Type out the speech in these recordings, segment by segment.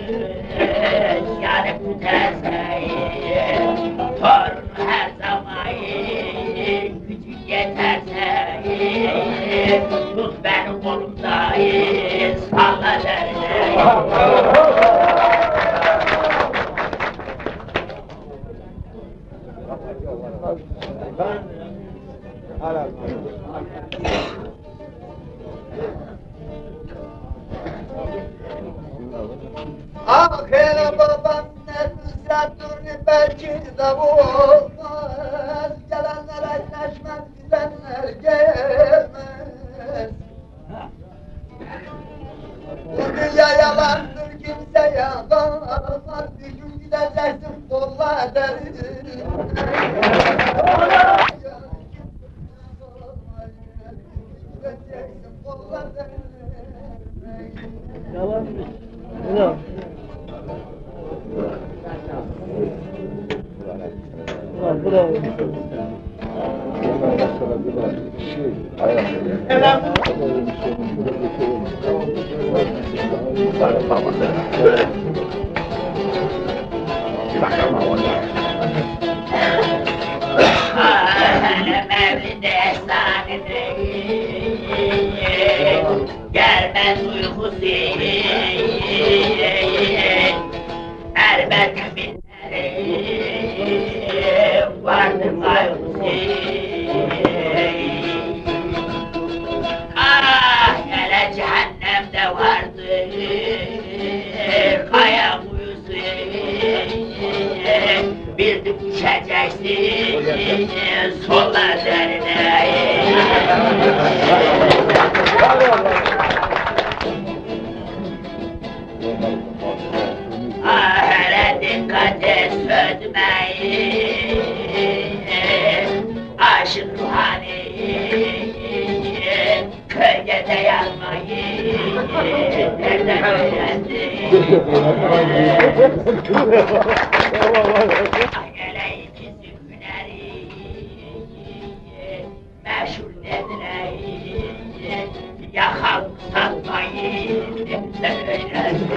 yani büterse torun her zaman gücü yeterse tut beni kolumda salla derine. Ahire babam ne müzratını belki de olmaz. Gelenler aylaşmaz, gidenler gelmez. Bu dünya yalandır, kimse yalanmaz. Bir gün gideceksin kolla derin. Yalanmış. Ulan. Ulan bravo. Mevlid ehsanıdır, gelmez uykusu, elbet binlerim vardır kaygısı. Ah, hele cehennemde vardır kaya kuyusu, bir de düşeceksin sola derine. Ah, hele dikkat et sözmeyin, aşık ruhani köyde de yanmayın, nereden öğrendin? Hele ikisi hüneri meşhur dediler, yakal satmayın, nereden öğrendin?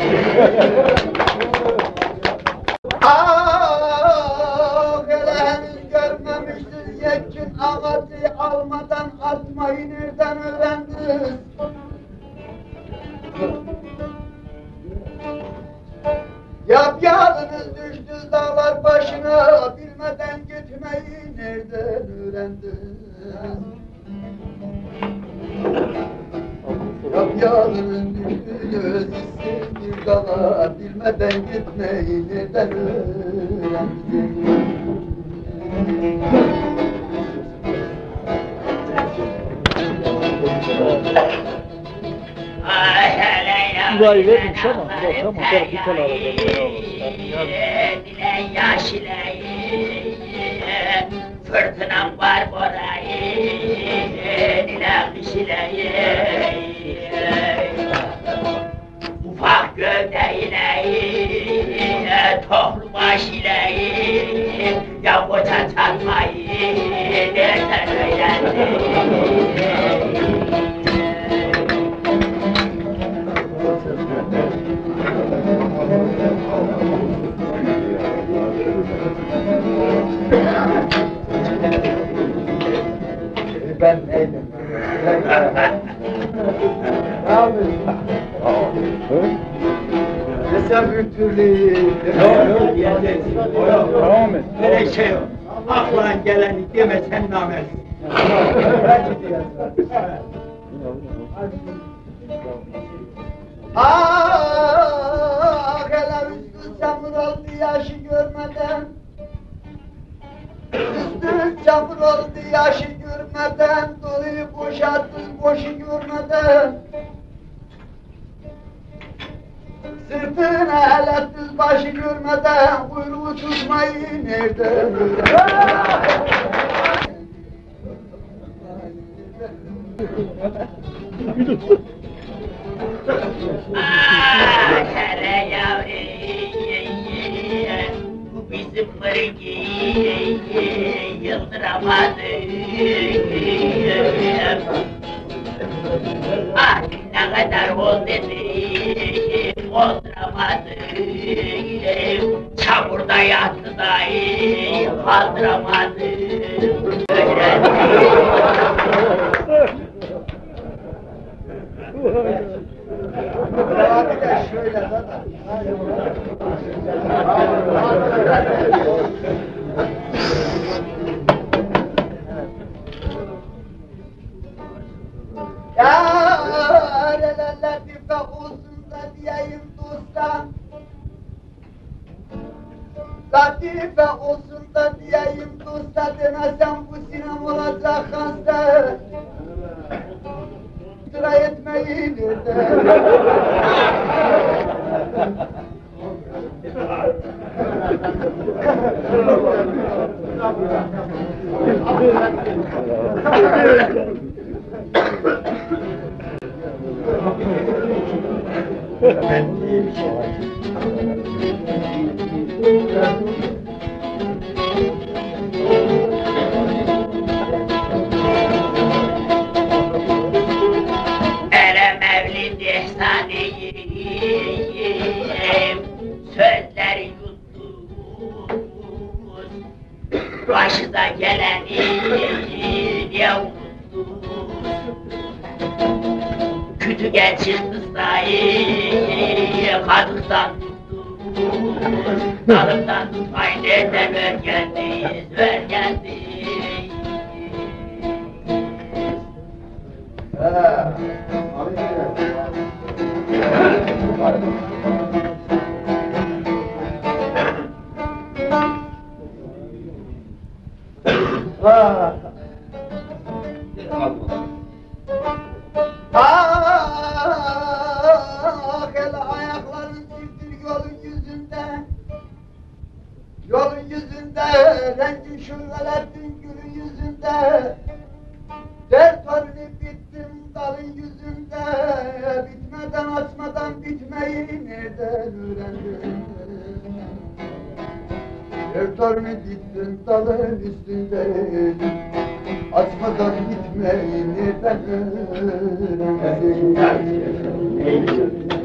Ah, hele henüz görmemiştir yekün ağacı almadan atmayı nereden öğrendiniz? Yapyalınız düştü dağlar başına, bilmeden gitmeyi nereden öğrendiniz? Yapyalınız düştü bir dağlar, bilmeden gitmeyi nereden öğrendiniz? Burayı verdim tamam. Tamam. Bir tane alalım. Dile yaş ile fırtınam var burayı, dile kış ile ufak gövde ile tohlu baş ile ya koça çatmayı nereden öğrendin? Ben neydim? Abi. Mesela bir türlü... Yok diyeceksin. Devam et. Öyle şey yok. Aklına geleni deme sen namert. Ah, hele üstü çamur oldu yaşı görmeden. Üstü çamur oldu yaşı görmeden, doluyu boşalttı boşu görmeden. Sırtına hele düz başı görmeden, kuyruğu tutmayı nereden öğrendin? Kara yavru, bu bizim mırgı yıldıramadı. Ah, ne kadar oldu dedi, oldu. kaldıramadı. Çamurda yattı da kaldıramadı. Abi de şöyle zaten. Ya latife olsun da diyeyim dostlar. Latife olsun da diyeyim dostlar, demesem bu sinem olacak hasta. Sıra etmeyin nerede? Ben diye bir şey var. Ere mevlid ihsaniyim, sözleri yuttunuz, başına geleni niye unuttunuz? Kütüge çıktı sayı, kadıktan tuttunuz, dalımdan tutmayın nereden öğrendiniz, öğrendiniz. El ayakların çiftir yolun yüzünde. Yolun yüzünde, rengi şurvelettin gülün yüzünde. Dert torunu bittim dalın yüzünde. Bitmeden açmadan bitmeyi nereden öğrendin? Dert torunu bittim dalın üstünde. Açmadan bitmeyi nereden öğrendin?